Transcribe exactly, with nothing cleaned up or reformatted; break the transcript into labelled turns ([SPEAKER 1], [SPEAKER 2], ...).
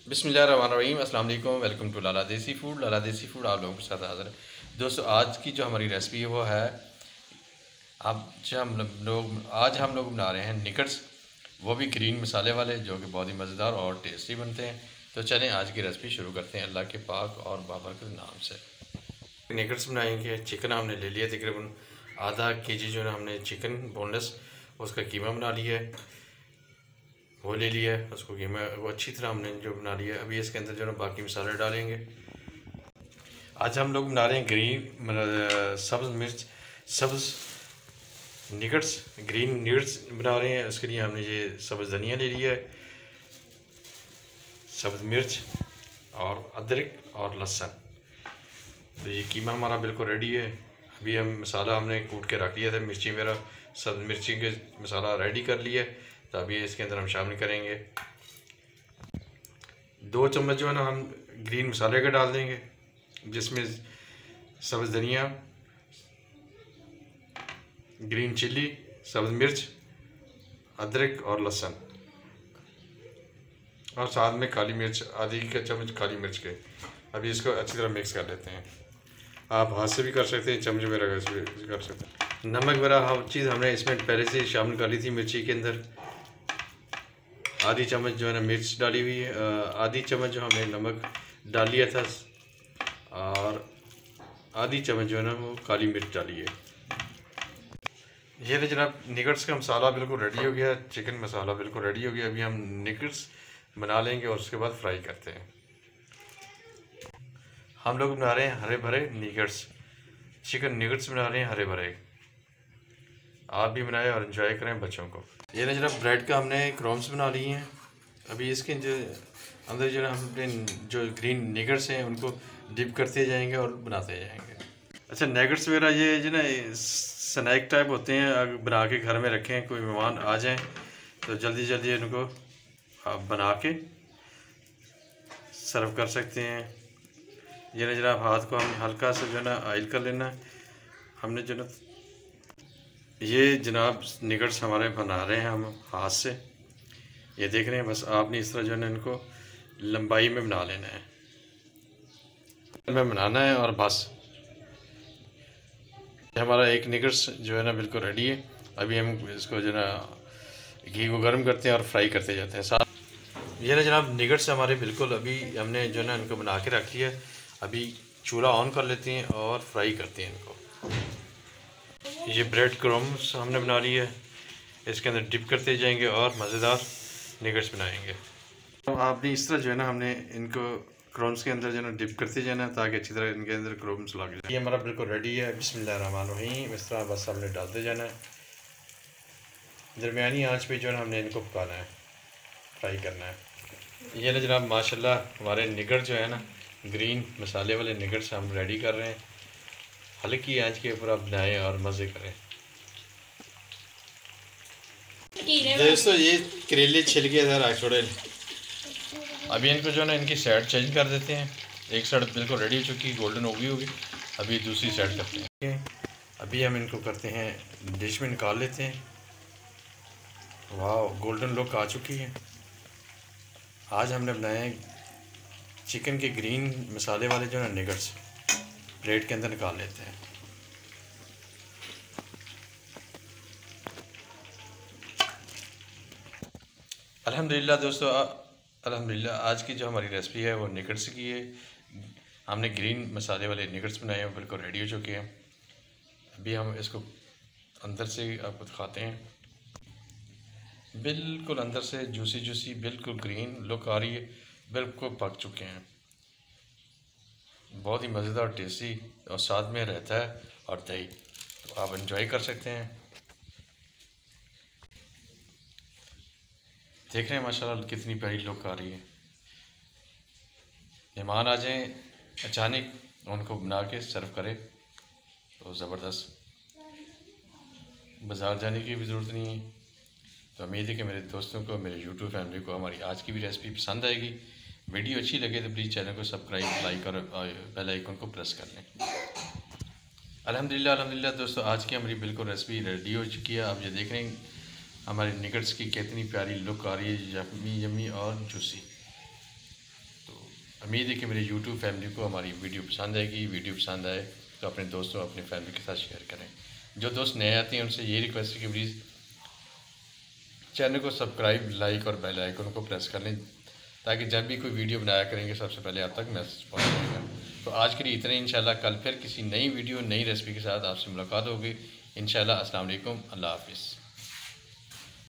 [SPEAKER 1] बिस्मिल्लाहिर्रहमानिर्रहीम, अस्सलाम वालेकुम। वेलकम टू लाला देसी फूड। लाला देसी फूड आप लोगों के साथ हाज़िर है। दोस्तों, आज की जो हमारी रेसिपी है वो है, आज हम लोग आज हम लोग बना रहे हैं निकट्स, वो भी ग्रीन मसाले वाले, जो कि बहुत ही मज़ेदार और टेस्टी बनते हैं। तो चलें आज की रेसिपी शुरू करते हैं अल्लाह के पाक और बाबरकत नाम से। निकट्स बनाएंगे। चिकन हमने ले लिया, तकरीबन आधा के जी जो है हमने चिकन बोनलेस, उसका कीमा बना लिया है, वो ले लिया है। उसको कीमा वो अच्छी तरह हमने जो बना लिया है। अभी इसके अंदर जो है बाकी मसाले डालेंगे। आज हम लोग बना रहे हैं ग्रीन मतलब सब्ज़ मिर्च सब्ज़ निकट्स, ग्रीन निकट्स बना रहे हैं। उसके लिए हमने ये सब्ज़ धनिया ले लिया है, सब्ज़ मिर्च और अदरक और लहसुन। तो ये कीमा हमारा बिल्कुल रेडी है। अभी हम मसाला हमने कूट के रख लिया था, मिर्ची मेरा सब्ज़ मिर्ची के मसाला रेडी कर लिया है। तो अभी इसके अंदर हम शामिल करेंगे दो चम्मच जो है ना हम ग्रीन मसाले का डाल देंगे, जिसमें सब्ज़ धनिया, ग्रीन चिल्ली, सब्ज़ मिर्च, अदरक और लहसुन, और साथ में काली मिर्च, आधी का चम्मच काली मिर्च के। अभी इसको अच्छी तरह मिक्स कर लेते हैं। आप हाथ से भी कर सकते हैं, चम्मच वगैरह से भी कर सकते हैं। नमक वगैरह हर चीज़ हमने इसमें पहले से शामिल कर ली थी। मिर्ची के अंदर आधी चम्मच जो है ना मिर्च डाली हुई है, आधी चम्मच जो हमने नमक डाल लिया था, और आधी चम्मच जो है ना वो काली मिर्च डाली है। ये ना जनाब निकट्स का मसाला बिल्कुल रेडी हो गया, चिकन मसाला बिल्कुल रेडी हो गया। अभी हम निकट्स बना लेंगे और उसके बाद फ्राई करते हैं। हम लोग बना रहे हैं हरे भरे निकट्स, चिकन निकट्स बना रहे हैं हरे भरे। आप भी बनाएं और इन्जॉय करें बच्चों को। ये ना जनाब ब्रेड का हमने क्रॉम्स बना लिए हैं। अभी इसके जो अंदर जो है हम अपने जो ग्रीन निगट्स हैं उनको डिप करते जाएंगे और बनाते जाएंगे। अच्छा, नगट्स वगैरह ये जो ना स्नैक टाइप होते हैं, अगर बना के घर में रखें, कोई मेहमान आ जाएं तो जल्दी जल्दी इनको आप बना के सर्व कर सकते हैं। ये ना जनाब हाथ को हम हल्का सा जो है ना ऑयल कर लेना। हमने जो ना ये जनाब निगट्स हमारे बना रहे हैं हम हाथ से, ये देख रहे हैं। बस आपने इस तरह जो है ना इनको लंबाई में बना लेना है, में बनाना है, और बस हमारा एक निगट्स जो है ना बिल्कुल रेडी है। अभी हम इसको जो है ना घी को गर्म करते हैं और फ्राई करते जाते हैं साथ। ये ना जनाब निगट्स हमारे बिल्कुल अभी हमने जो है ना इनको बना के रख लिया। अभी चूल्हा ऑन कर लेते हैं और फ्राई करते हैं इनको। ये ब्रेड क्रम्स हमने बना लिया है, इसके अंदर डिप करते जाएंगे और मज़ेदार निगट्स बनाएंगे। तो आपने इस तरह जो है ना हमने इनको क्रम्स के अंदर जो है ना डिप करते जाना है, ताकि अच्छी तरह इनके अंदर क्रम्स लग जाए। ये हमारा बिल्कुल रेडी है। बिस्मिल्लाहिर्रहमानिर्रहीम। इस तरह बस हमने डालते जाना है। दरमियानी आंच पे जो है ना हमने इनको पकाना है, फ्राई करना है। ये ना जनाब माशाल्लाह हमारे निगट जो है ना ग्रीन मसाले वाले निगट्स हम रेडी कर रहे हैं। हल्की आंच के ऊपर आप बनाएं और मज़े करें। दोस्तों, ये करेले छिलके इधर छोड़े। अभी इनको जो है ना इनकी साइड चेंज कर देते हैं। एक साइड बिल्कुल रेडी हो चुकी, गोल्डन हो गई होगी। अभी दूसरी साइड करते हैं। अभी हम इनको करते हैं डिश में निकाल लेते हैं। वाह, गोल्डन लुक आ चुकी है। आज हमने बनाए चिकन के ग्रीन मसाले वाले जो है ना निगट्स, प्लेट के अंदर निकाल लेते हैं। अल्हम्दुलिल्लाह दोस्तों, अल्हम्दुलिल्लाह आज की जो हमारी रेसिपी है वो निगट्स की है। हमने ग्रीन मसाले वाले निगट्स बनाए हैं, बिल्कुल रेडी हो चुके हैं। अभी हम इसको अंदर से आपको दिखाते हैं। बिल्कुल अंदर से जूसी जूसी, बिल्कुल ग्रीन लुक आ रही है, बिल्कुल पक चुके हैं। बहुत ही मज़ेदार और टेस्टी, और साथ में रहता है और दही, तो आप एंजॉय कर सकते हैं। देख रहे हैं माशाल्लाह कितनी प्यारी लुक आ रही है। मेहमान आ जाएं अचानक, उनको बना के सर्व करें तो ज़बरदस्त, बाज़ार जाने की भी ज़रूरत नहीं है। तो उम्मीद है कि मेरे दोस्तों को, मेरे यूट्यूब फैमिली को हमारी आज की भी रेसिपी पसंद आएगी। वीडियो अच्छी लगे तो प्लीज़ चैनल को सब्सक्राइब, लाइक और बेल आइकन को प्रेस कर लें। अल्हम्दुलिल्लाह अल्हम्दुलिल्लाह दोस्तों, आज की हमारी बिल्कुल रेसिपी रेडी हो चुकी है। आप ये देख रहे हैं हमारे निगट्स की कितनी प्यारी लुक आ रही है, यम्मी यम्मी और जूसी। उम्मीद है कि मेरी यूट्यूब फैमिली को हमारी वीडियो पसंद आएगी। वीडियो पसंद आए तो अपने दोस्तों अपनी फैमिली के साथ शेयर करें। जो दोस्त नए आते हैं उनसे ये रिक्वेस्ट है कि प्लीज़ चैनल को सब्सक्राइब, लाइक और बेल आइकन को प्रेस कर लें, ताकि जब भी कोई वीडियो बनाया करेंगे सबसे पहले आप तक मैसेज पहुँच जाएगा। तो आज के लिए इतने, इंशाल्लाह कल फिर किसी नई वीडियो नई रेसिपी के साथ आपसे मुलाकात होगी। इंशाल्लाह। अस्सलाम वालेकुम, अल्लाह हाफिज़।